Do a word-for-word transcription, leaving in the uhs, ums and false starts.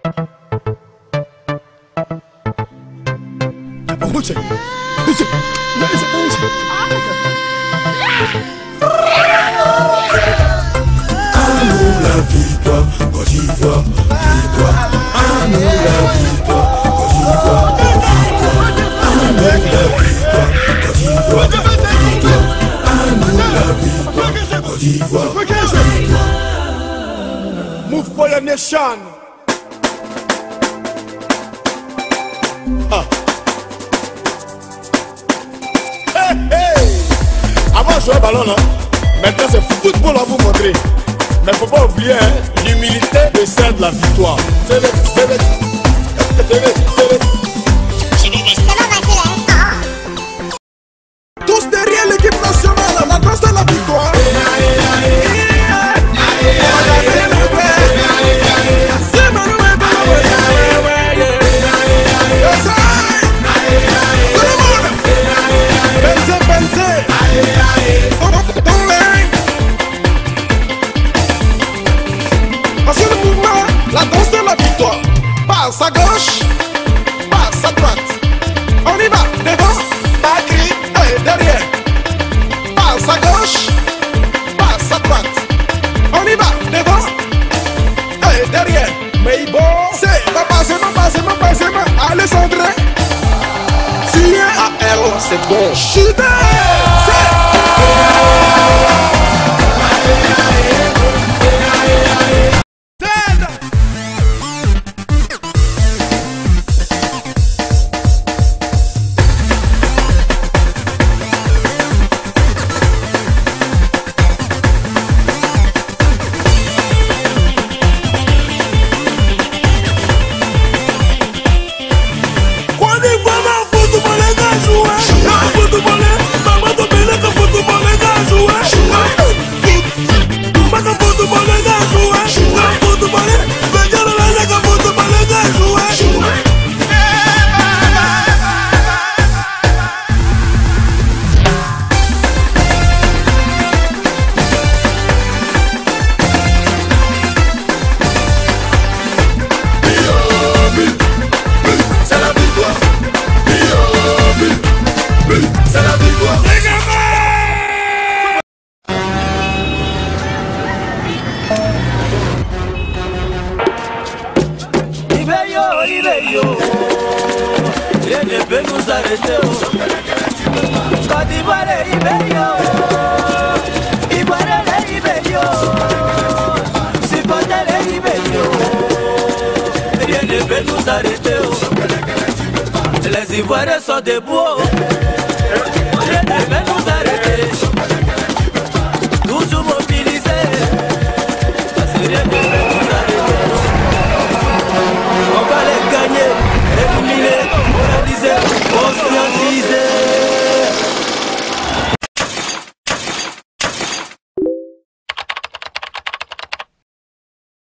la victoire, Côte d'Ivoire, victoire. À nous la victoire, Côte d'Ivoire, victoire. À nous la victoire, Côte d'Ivoire, victoire. À nous la victoire, Côte d'Ivoire, victoire. Move for your nation. Ah. Hey, hey. Avant de jouer au ballon, là, maintenant c'est football à vous montrer. Mais faut pas oublier, hein, l'humilité de celle de la victoire. C'est le, c'est le, c'est le, c'est le. Tous derrière l'équipe nationale, la danse de la victoire. La danse de la victoire. Passe à gauche, passe à droite. On y va, devant, Bakri, et derrière. Passe à gauche, passe à droite. On y va, devant, et derrière. Mais bon, c'est ma passe, ma passe, ma passe, ma Alessandre. Si à elle, c'est bon. Chuter, c'est. Rien ne peut nous arrêter. Côte d'Ivoire et Ibério, Ivoire et Ibério, Supporter et Ibério. Rien ne peut nous arrêter. Les Ivoiriens sont debout.